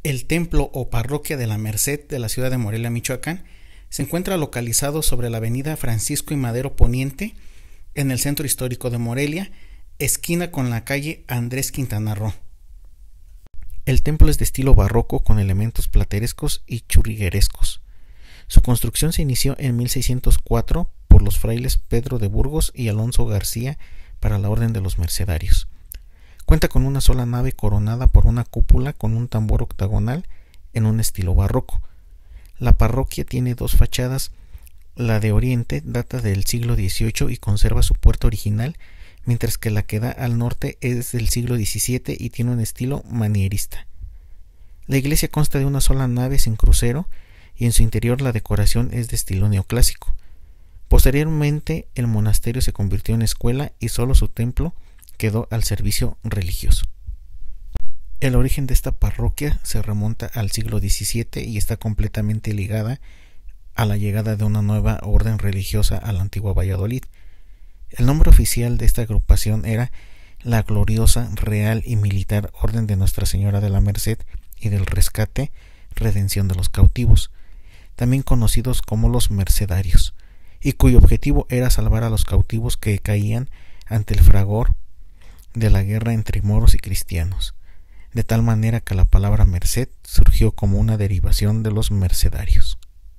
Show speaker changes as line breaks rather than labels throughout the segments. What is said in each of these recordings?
El templo o parroquia de la Merced de la ciudad de Morelia, Michoacán, se encuentra localizado sobre la avenida Francisco y Madero Poniente, en el centro histórico de Morelia, esquina con la calle Andrés Quintana Roo. El templo es de estilo barroco con elementos platerescos y churriguerescos. Su construcción se inició en 1604 por los frailes Pedro de Burgos y Alonso García para la Orden de los Mercedarios. Cuenta con una sola nave coronada por una cúpula con un tambor octagonal en un estilo barroco. La parroquia tiene dos fachadas. La de oriente data del siglo XVIII y conserva su puerta original, mientras que la que da al norte es del siglo XVII y tiene un estilo manierista. La iglesia consta de una sola nave sin crucero y en su interior la decoración es de estilo neoclásico. Posteriormente el monasterio se convirtió en escuela y solo su templo quedó al servicio religioso. El origen de esta parroquia se remonta al siglo XVII y está completamente ligada a la llegada de una nueva orden religiosa a la antigua Valladolid. El nombre oficial de esta agrupación era la Gloriosa Real y Militar Orden de Nuestra Señora de la Merced y del Rescate, Redención de los Cautivos, también conocidos como los Mercedarios, y cuyo objetivo era salvar a los cautivos que caían ante el fragor de la guerra entre moros y cristianos, de tal manera que la palabra merced surgió como una derivación de los mercedarios.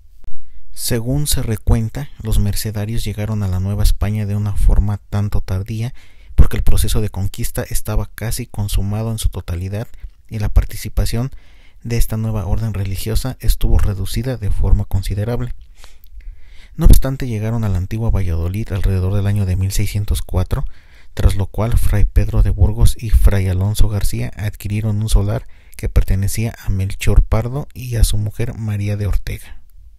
Según se recuenta, los mercedarios llegaron a la Nueva España de una forma tanto tardía porque el proceso de conquista estaba casi consumado en su totalidad y la participación de esta nueva orden religiosa estuvo reducida de forma considerable. No obstante, llegaron a la antigua Valladolid alrededor del año de 1604, tras lo cual Fray Pedro de Burgos y Fray Alonso García adquirieron un solar que pertenecía a Melchor Pardo y a su mujer María de Ortega.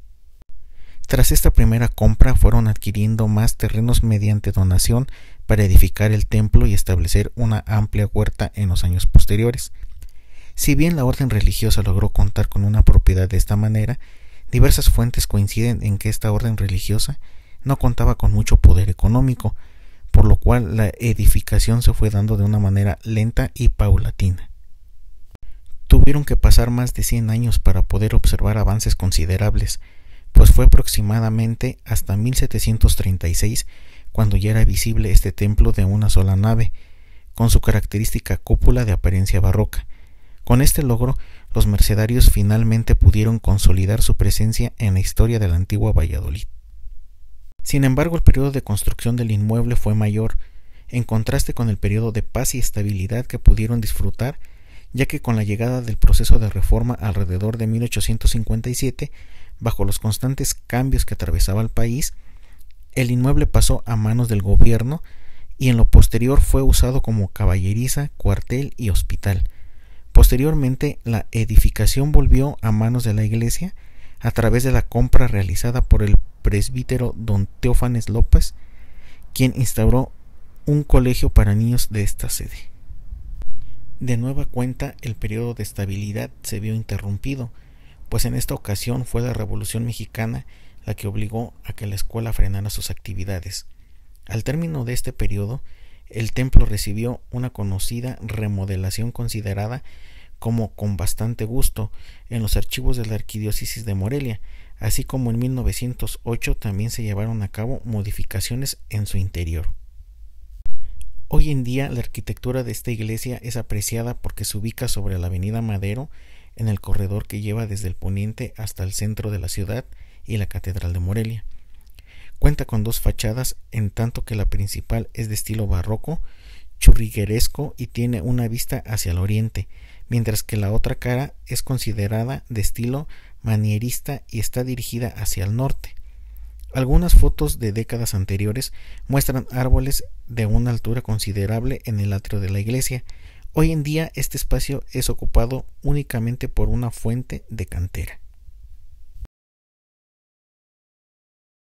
Tras esta primera compra fueron adquiriendo más terrenos mediante donación para edificar el templo y establecer una amplia huerta en los años posteriores. Si bien la orden religiosa logró contar con una propiedad de esta manera, diversas fuentes coinciden en que esta orden religiosa no contaba con mucho poder económico, por lo cual la edificación se fue dando de una manera lenta y paulatina. Tuvieron que pasar más de 100 años para poder observar avances considerables, pues fue aproximadamente hasta 1736 cuando ya era visible este templo de una sola nave, con su característica cúpula de apariencia barroca. Con este logro, los mercedarios finalmente pudieron consolidar su presencia en la historia de la antigua Valladolid. Sin embargo, el periodo de construcción del inmueble fue mayor, en contraste con el periodo de paz y estabilidad que pudieron disfrutar, ya que con la llegada del proceso de reforma alrededor de 1857, bajo los constantes cambios que atravesaba el país, el inmueble pasó a manos del gobierno y en lo posterior fue usado como caballeriza, cuartel y hospital. Posteriormente, la edificación volvió a manos de la iglesia a través de la compra realizada por el presbítero don Teófanes López, quien instauró un colegio para niños de esta sede. De nueva cuenta, el periodo de estabilidad se vio interrumpido, pues en esta ocasión fue la Revolución Mexicana la que obligó a que la escuela frenara sus actividades. Al término de este periodo, el templo recibió una conocida remodelación considerada como con bastante gusto en los archivos de la Arquidiócesis de Morelia, así como en 1908 también se llevaron a cabo modificaciones en su interior. Hoy en día la arquitectura de esta iglesia es apreciada porque se ubica sobre la avenida Madero, en el corredor que lleva desde el poniente hasta el centro de la ciudad y la Catedral de Morelia. Cuenta con dos fachadas, en tanto que la principal es de estilo barroco, churrigueresco y tiene una vista hacia el oriente, mientras que la otra cara es considerada de estilo manierista y está dirigida hacia el norte. Algunas fotos de décadas anteriores muestran árboles de una altura considerable en el atrio de la iglesia. Hoy en día este espacio es ocupado únicamente por una fuente de cantera.